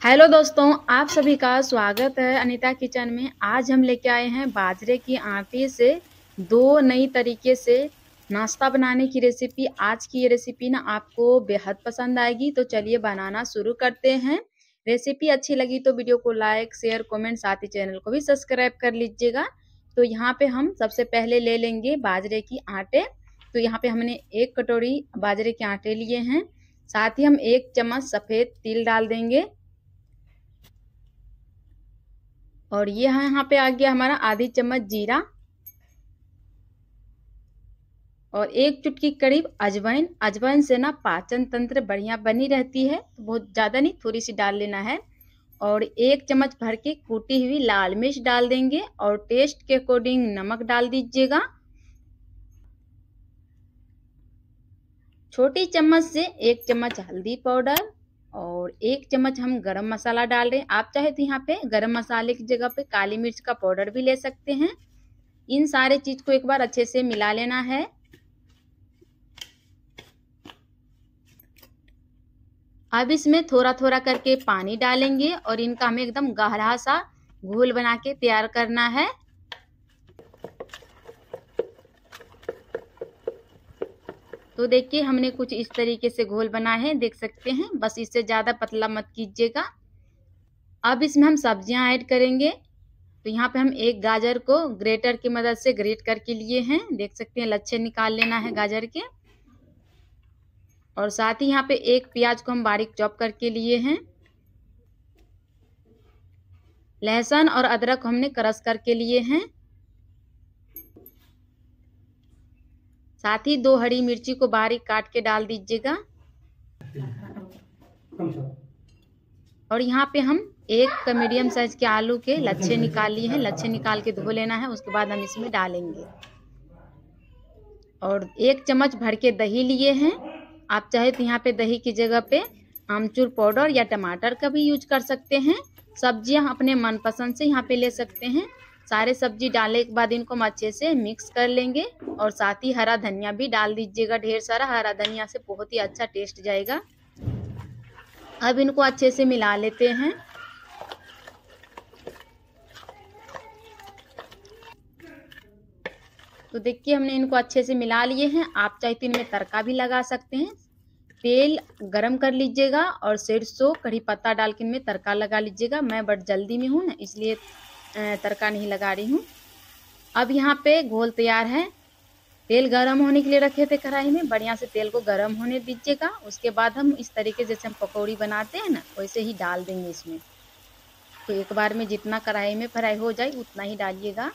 Hello दोस्तों, आप सभी का स्वागत है अनीता किचन में। आज हम लेके आए हैं बाजरे की आटे से दो नई तरीके से नाश्ता बनाने की रेसिपी। आज की ये रेसिपी ना आपको बेहद पसंद आएगी, तो चलिए बनाना शुरू करते हैं। रेसिपी अच्छी लगी तो वीडियो को लाइक, शेयर, कमेंट, साथ ही चैनल को भी सब्सक्राइब कर लीजिएगा। तो यहाँ पे हम सबसे पहले ले लेंगे बाजरे की आटे। तो यहाँ पे हमने 1 कटोरी बाजरे के आटे लिए हैं। साथ ही हम 1 चम्मच सफ़ेद तिल डाल देंगे। और ये यहाँ पे आ गया हमारा आधी चम्मच जीरा और 1 चुटकी करीब अजवाइन। अजवाइन से ना पाचन तंत्र बढ़िया बनी रहती है, तो बहुत ज़्यादा नहीं, थोड़ी सी डाल लेना है। और 1 चम्मच भर के कूटी हुई लाल मिर्च डाल देंगे और टेस्ट के अकॉर्डिंग नमक डाल दीजिएगा। छोटी चम्मच से 1 चम्मच हल्दी पाउडर और 1 चम्मच हम गरम मसाला डाल रहे हैं। आप चाहे तो यहाँ पे गरम मसाले की जगह पे काली मिर्च का पाउडर भी ले सकते हैं। इन सारे चीज को एक बार अच्छे से मिला लेना है। अब इसमें थोड़ा थोड़ा करके पानी डालेंगे और इनका हमें एकदम गाढ़ा सा घोल बना के तैयार करना है। तो देखिए हमने कुछ इस तरीके से घोल बना है, देख सकते हैं। बस इससे ज्यादा पतला मत कीजिएगा। अब इसमें हम सब्जियां ऐड करेंगे। तो यहाँ पे हम 1 गाजर को ग्रेटर की मदद से ग्रेट करके लिए हैं, देख सकते हैं। लच्छे निकाल लेना है गाजर के। और साथ ही यहाँ पे 1 प्याज को हम बारीक चॉप करके लिए हैं। लहसुन और अदरक हमने क्रश करके लिए हैं। साथ ही 2 हरी मिर्ची को बारीक काट के डाल दीजिएगा। और यहाँ पे हम 1 मीडियम साइज के आलू के लच्छे निकाल लिए हैं। लच्छे निकाल के धो लेना है, उसके बाद हम इसमें डालेंगे। और 1 चम्मच भर के दही लिए हैं। आप चाहे तो यहाँ पे दही की जगह पे आमचूर पाउडर या टमाटर का भी यूज कर सकते हैं। सब्जियां अपने मनपसंद से यहाँ पे ले सकते हैं। सारे सब्जी डालने के बाद इनको हम अच्छे से मिक्स कर लेंगे। और साथ ही हरा धनिया भी डाल दीजिएगा, ढेर सारा। हरा धनिया से बहुत ही अच्छा टेस्ट जाएगा। अब इनको अच्छे से मिला लेते हैं। तो देखिए हमने इनको अच्छे से मिला लिए हैं। आप चाहे तो इनमें तड़का भी लगा सकते हैं। तेल गरम कर लीजिएगा और सरसों कड़ी पत्ता डाल के इनमें तड़का लगा लीजिएगा। मैं बट जल्दी में हूँ ना, इसलिए तड़का नहीं लगा रही हूँ। अब यहाँ पे घोल तैयार है। तेल गरम होने के लिए रखे थे कढ़ाई में, बढ़िया से तेल को गरम होने दीजिएगा। उसके बाद हम इस तरीके जैसे हम पकौड़ी बनाते हैं ना, वैसे ही डाल देंगे इसमें। तो एक बार में जितना कढ़ाई में फ्राई हो जाए उतना ही डालिएगा।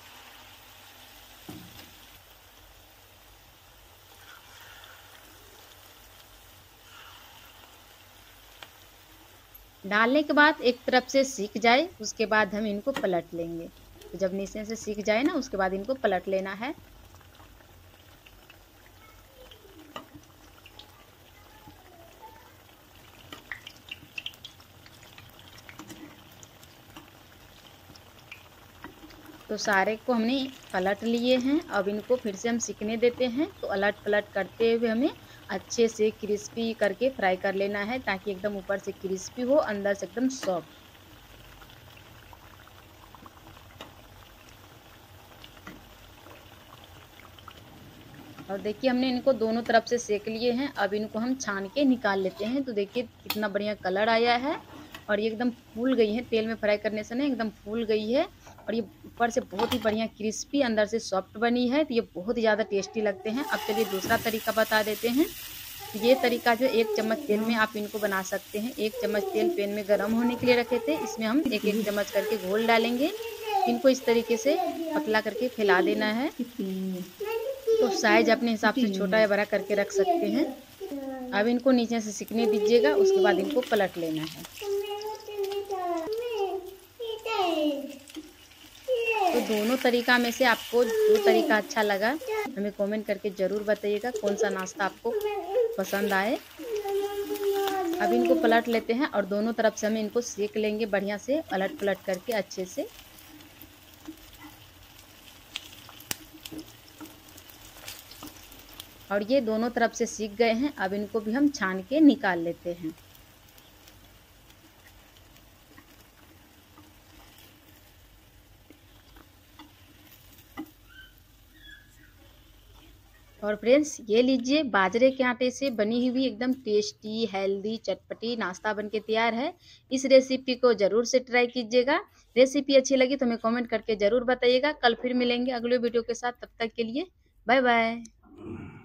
डालने के बाद एक तरफ से सीख जाए, उसके बाद हम इनको पलट लेंगे। तो जब नीचे से सीख जाए ना, उसके बाद इनको पलट लेना है। तो सारे को हमने पलट लिए हैं। अब इनको फिर से हम सीखने देते हैं। तो अलट पलट करते हुए हमें अच्छे से क्रिस्पी करके फ्राई कर लेना है, ताकि एकदम ऊपर से क्रिस्पी हो, अंदर से एकदम सॉफ्ट। और देखिए हमने इनको दोनों तरफ से सेक लिए हैं। अब इनको हम छान के निकाल लेते हैं। तो देखिए कितना बढ़िया कलर आया है और ये एकदम फूल गई है। तेल में फ्राई करने से ना एकदम फूल गई है। और ये ऊपर से बहुत ही बढ़िया क्रिस्पी, अंदर से सॉफ्ट बनी है। तो ये बहुत ही ज़्यादा टेस्टी लगते हैं। अब चलिए दूसरा तरीका बता देते हैं। ये तरीका जो 1 चम्मच तेल में आप इनको बना सकते हैं। 1 चम्मच तेल पैन में गर्म होने के लिए रखे थे, इसमें हम 1-1 चम्मच करके घोल डालेंगे। इनको इस तरीके से पतला करके फैला देना है। तो साइज अपने हिसाब से छोटा या बड़ा करके रख सकते हैं। अब इनको नीचे से सिकने दीजिएगा, उसके बाद इनको पलट लेना है। तो दोनों तरीका में से आपको जो तरीका अच्छा लगा हमें कमेंट करके ज़रूर बताइएगा, कौन सा नाश्ता आपको पसंद आए। अब इनको पलट लेते हैं और दोनों तरफ से हमें इनको सेक लेंगे बढ़िया से, पलट पलट करके अच्छे से। और ये दोनों तरफ से सीख गए हैं। अब इनको भी हम छान के निकाल लेते हैं। और फ्रेंड्स ये लीजिए बाजरे के आटे से बनी हुई एकदम टेस्टी हेल्दी चटपटी नाश्ता बनके तैयार है। इस रेसिपी को ज़रूर से ट्राई कीजिएगा। रेसिपी अच्छी लगी तो हमें कमेंट करके ज़रूर बताइएगा। कल फिर मिलेंगे अगले वीडियो के साथ, तब तक के लिए बाय बाय।